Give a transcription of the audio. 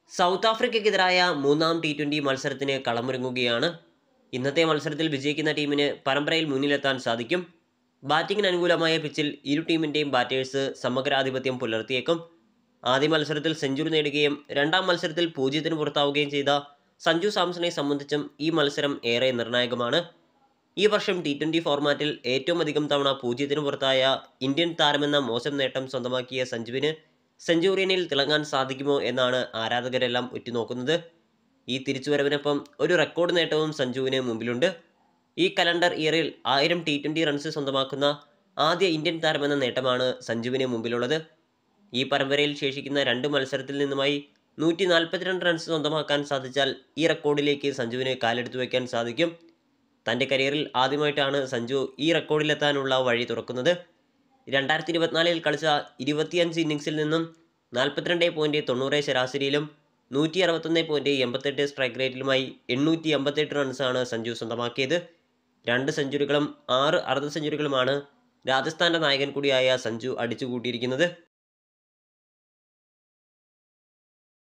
South ആഫ്രിക്കയ്ക്കെതിരായ മൂന്നാം T20 മത്സരത്തിന് കളമൊരുങ്ങുകയാണ്. ഇന്നത്തെ മത്സരത്തിൽ വിജയിക്കുന്ന ടീമിന് പരമ്പരയിൽ മുന്നിലെത്താൻ സാധിക്കും. ബാറ്റിംഗിന് അനുകൂലമായ പിച്ചിൽ ഇരു ടീമിൻ്റെയും ബാറ്റേഴ്സ് സമഗ്രാധിപത്യം പുലർത്തിയേക്കും. ആദ്യ മത്സരത്തിൽ സെഞ്ചുറി നേടുകയും രണ്ടാം മത്സരത്തിൽ 0-ന് പുറത്താവുകയും ചെയ്ത സഞ്ജു സാംസണെ സംബന്ധിച്ചും ഈ മത്സരം ഏറെ നിർണായകമാണ്. ഈ വർഷം T20 ഫോർമാറ്റിൽ ഏറ്റവും അധികം തവണ 0-ന് പുറത്തായ ഇന്ത്യൻ താരമെന്ന മോശം നേട്ടം സ്വന്തമാക്കിയ സഞ്ജുവിന് സെഞ്ചുറിയനിൽ തിളങ്ങാൻ സാധിക്കുമോ എന്നാണ് ആരാധകരെല്ലാം ഉറ്റുനോക്കുന്നത്. ഈ തിരിച്ചുവരവിനൊപ്പം ഒരു റെക്കോർഡ് നേട്ടവും സഞ്ജുവിന് മുമ്പിലുണ്ട്. ഈ കലണ്ടർ ഇയറിൽ 1000 T20 റൺസ് സ്വന്തമാക്കുന്ന ആദ്യ ഇന്ത്യൻ താരമെന്ന നേട്ടമാണ് സഞ്ജുവിന് മുമ്പിലുള്ളത്. ഈ പരമ്പരയിൽ ശേഷിക്കുന്ന 2 മത്സരത്തിൽ നിന്നുമായി 142 റൺസ് സ്വന്തമാക്കാൻ സാധിച്ചാൽ ഈ റെക്കോർഡിലേക്ക് സഞ്ജുവിന് കാലെടുത്തു വയ്ക്കാൻ സാധിക്കും. തൻ്റെ കരിയറിൽ ആദ്യമായിട്ടാണ് സഞ്ജു ഈ റെക്കോർഡിലെത്താനുള്ള വഴി തുറക്കുന്നത്. 2024 കളിച്ച 25 ഇന്നിംഗ്സിൽ നിന്നും 42.90 ശരാശരിയിലും 161.88 സ്ട്രൈക്ക് റേറ്റിലുമായി 888 റൺസാണ് സഞ്ജു സ്വന്തമാക്കിയത്. 2 സെഞ്ചുറികളും 6 അർദ്ധ സെഞ്ചുറികളുമാണ് രാജസ്ഥാൻ്റെ നായകൻ കൂടിയായ സഞ്ജു അടിച്ചുകൂട്ടിയിരിക്കുന്നത്.